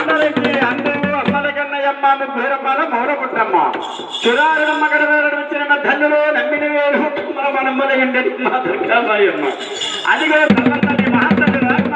అందరికి అందరూ అమ్మల కన్నయ్యమ్మ ముగ్గురమ్మల మౌరపుట్టమ్మ చురారుడమ్మ గడవేరడు వచ్చిన ధన్యులు నమ్మిన వేరు మనమ్మల గండి మా దుర్గాబాయి అమ్మ అదిగో తల్లి మహాత్మ